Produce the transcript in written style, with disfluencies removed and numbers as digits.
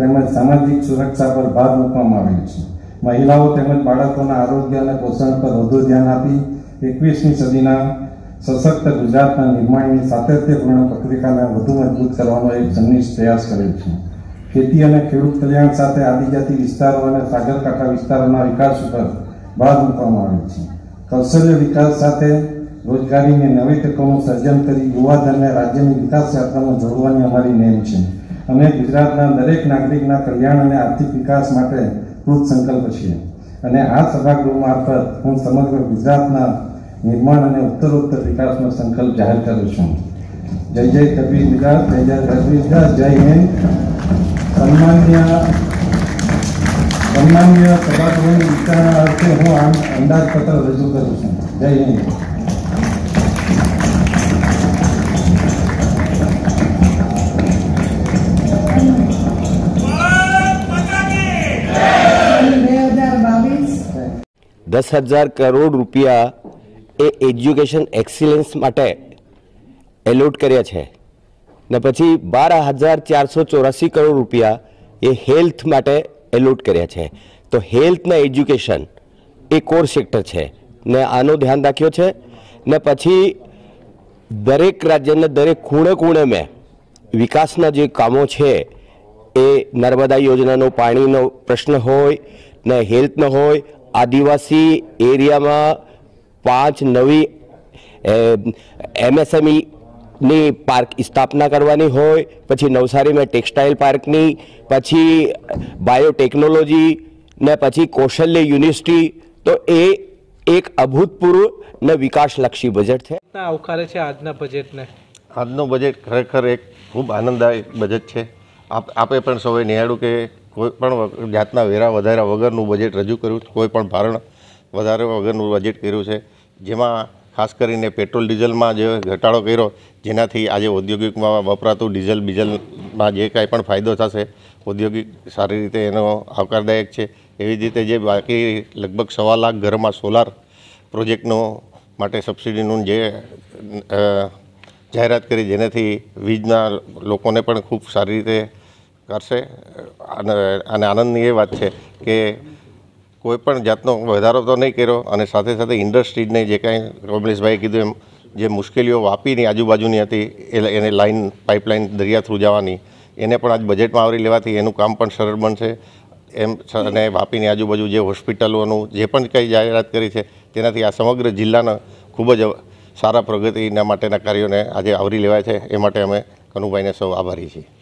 તેમજ સામાજિક સુરક્ષા પર ભાર મૂકવામાં આવેલ છે। મહિલાઓ તેમજ બાળકોના આરોગ્ય અને પોષણ પર વધુ ધ્યાન આપી 21મી સદીના સશક્ત ગુજરાતના નિર્માણની સાતત્યપૂર્ણ પ્રક્રિયાને વધુ મજબૂત કરવાનો એક સંનિષ્ઠ પ્રયાસ કરેલ છે। ખેતી અને ખેડૂત કલ્યાણ સાથે આદિજાતિ વિસ્તારો અને સાગરકાંઠા વિસ્તારોના વિકાસ ઉપર ભાર મૂકવામાં આવેલ છે। કૌશલ્ય વિકાસ સાથે રોજગારીની નવી તકોનું સર્જન કરી યુવાધનને રાજ્યની વિકાસ યાત્રામાં જોડવાની અમારી નેમ છે। અમે ગુજરાતના દરેક નાગરિકના કલ્યાણ અને આર્થિક વિકાસ માટે કૃત સંકલ્પ છીએ અને આ સભાગૃહ મારફત હું સમગ્ર ગુજરાતના निर्माण અને ઉત્તરોત્તર વિકાસનો સંકલ્પ જાહેર કરું છું। જય જય કબીર ગુજરાત, જય જય કબીર ગુજરાત, જય હિન્દ। સન્માનીય સભાગૃહની વિચારણા અર્થે હું અંદાજપત્ર રજૂ કરું છું। જય હિન્દ। ₹10,000 करोड़ એ એજ્યુકેશન એક્સિલન્સ માટે એલોટ કર્યા છે ને પછી 12,484 કરોડ રૂપિયા એ હેલ્થ માટે એલોટ કર્યા છે। તો હેલ્થ ને એજ્યુકેશન એ કોર સેક્ટર છે ને આનું ધ્યાન રાખ્યો છે ને પછી દરેક રાજ્યના દરેક ખૂણે ખૂણે મેં વિકાસના જે કામો છે એ નર્મદા યોજનાનો પાણીનો પ્રશ્ન હોય ને હેલ્થનો હોય, આદિવાસી એરિયામાં 5 નવી MSME ની પાર્ક સ્થાપના કરવાની હોય, પછી નવસારીમાં ટેક્સટાઇલ પાર્કની, પછી બાયોટેકનોલોજી ને પછી કૌશલ્ય યુનિવર્સિટી। તો એ એક અભૂતપૂર્વ ને વિકાસલક્ષી બજેટ છે। આવકારે છે આજના બજેટને। આજનું બજેટ ખરેખર એક ખૂબ આનંદદાયક બજેટ છે। આપે પણ સૌએ નિહાળ્યું કે કોઈ પણ જાતના વેરા વધારા વગરનું બજેટ રજૂ કર્યું, કોઈ પણ ભારણ વધારે વગરનું બજેટ કર્યું છે, જેમાં ખાસ કરીને પેટ્રોલ ડીઝલમાં જે ઘટાડો કર્યો, જેનાથી આજે ઔદ્યોગિકમાં વપરાતું ડીઝલમાં જે કાંઈ પણ ફાયદો થશે, ઔદ્યોગિક સારી રીતે એનો આવકારદાયક છે। એવી જ રીતે જે બાકી લગભગ 1.25 લાખ ઘરમાં સોલાર પ્રોજેક્ટનો માટે સબસિડીનું જે જાહેરાત કરી, જેનાથી વીજના લોકોને પણ ખૂબ સારી રીતે કરશે। અને આનંદની એ વાત છે કે કોઈપણ જાતનો વધારો તો નહીં કર્યો અને સાથે સાથે ઇન્ડસ્ટ્રીઝને જે કાંઈ કમલેશભાઈએ કીધું એમ જે મુશ્કેલીઓ વાપીની આજુબાજુની હતી એને લાઇન પાઇપલાઇન દરિયા થ્રુ જવાની, એને પણ આજ બજેટમાં આવરી લેવાથી એનું કામ પણ સરળ બનશે એમ। અને વાપીની આજુબાજુ જે હોસ્પિટલોનું જે પણ કંઈ જાહેરાત કરી છે તેનાથી આ સમગ્ર જિલ્લાના ખૂબ જ સારા પ્રગતિના માટેના કાર્યોને આજે આવરી લેવાય છે। એ માટે અમે કનુભાઈને સૌ આભારી છીએ।